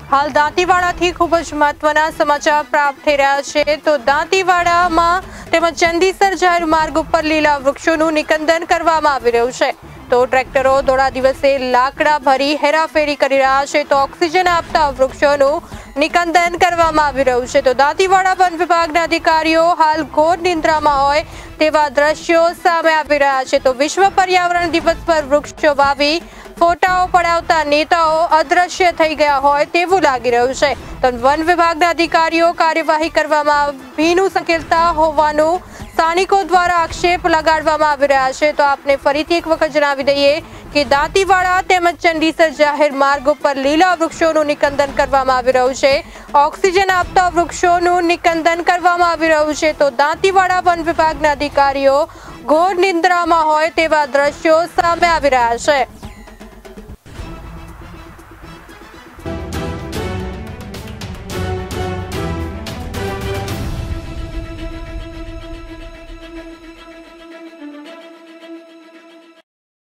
हाल दांतीवाड़ाथी खूब ज महत्वना समाचार प्राप्त थई रह्या छे। तो दांतीवाड़ामां तेमज चंदीसर जाहेर मार्ग पर लीला वृक्षोनुं निकंदन करवामां आवी रह्युं छे। तो ट्रेक्टरो धोळा दिवसे लाकड़ा भरी हेराफेरी करी रह्या छे। तो ऑक्सिजन आपता वृक्षोनुं निकंदन करवामां आवी रह्युं छे। तो दांतीवाड़ा वन विभागना अधिकारीओ हाल घोर निंद्रामां होय तेवा दृश्यो सामे आवी रह्या छे। तो विश्व पर्यावरण दिवस पर वृक्षो वावी फोटाओ पडावता नेताओ अदृश्य थई गया होय तेवुं लागी रह्युं छे। तो वन विभागना अधिकारीओ कार्यवाही करवामां भीनु संकेलता होवानुं स्थानिको द्वारा आक्षेप लगाडवामां आवी रह्या छे। तो आपने फरीथी एक वखत जणावी दઈએ कि दांतीवाड़ा तेमज चंडीसर जाहेर मार्गो पर लीला वृक्षोनुं निकंदन करवामां आवी रह्युं छे। ऑक्सिजन आपता वृक्षोनुं निकंदन करवामां आवी रह्युं छे। तो दांतीवाड़ा वन विभागना अधिकारीओ घोर निंद्रामां होय तेवा दृश्यो सामे आवी रह्या छे।